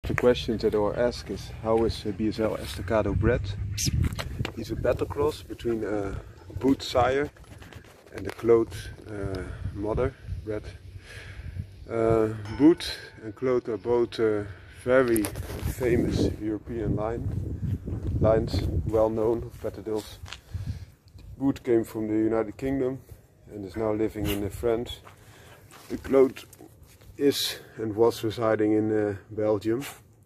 the questions that are asked is, how is BSL Estacado bred? He's a battle cross between a Boot sire and a Claude mother bred. Boot and Claude are both very famous European lines, well known of Patterdales. Boot came from the United Kingdom and is now living in France. The Claude is and was residing in Belgium.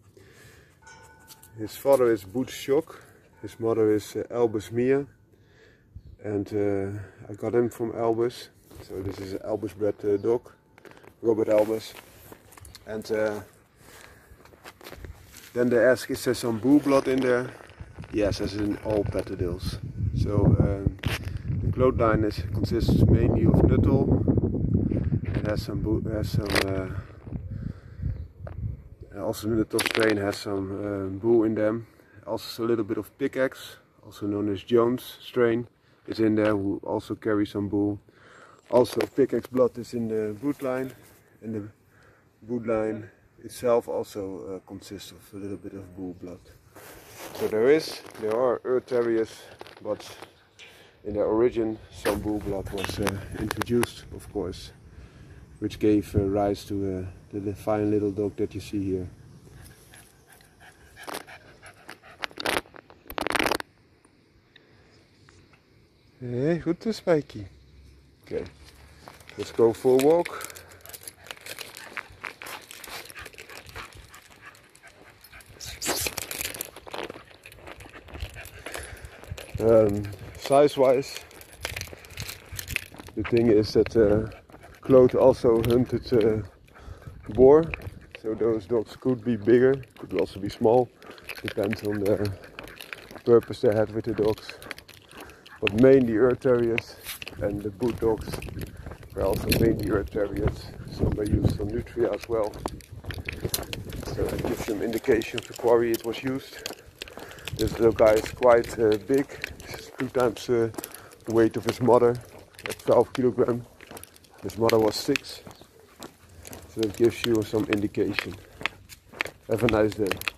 His father is Boot Shock, his mother is Albus Mia, and I got him from Albus. So this is an Albus bred dog, Robert Albus. And then they ask, is there some bull blood in there? Yes, as in all Patterdales. So the Claude line consists mainly of Nuttall. It has some also the Nuttall strain has some bull in them. Also a little bit of Pickaxe, also known as Jones strain, is in there, who also carry some bull. Also Pickaxe blood is in the Boot line, and the Boot line itself also consists of a little bit of bull blood. So there are Earth Terriers, but in their origin some bull blood was introduced, of course, which gave rise to the fine little dog that you see here. Hey, goed dus, Spikey. Okay, let's go for a walk. Size-wise, the thing is that Claude also hunted boar, so those dogs could be bigger, could also be small, depends on the purpose they had with the dogs. But mainly Earth Terriers, and the Boot dogs were also mainly Earth Terriers. Some were used on nutria as well, so that gives some indication of the quarry it was used. This little guy is quite big. This is 2 times the weight of his mother, at 12 kilograms. His mother was 6, so it gives you some indication. Have a nice day.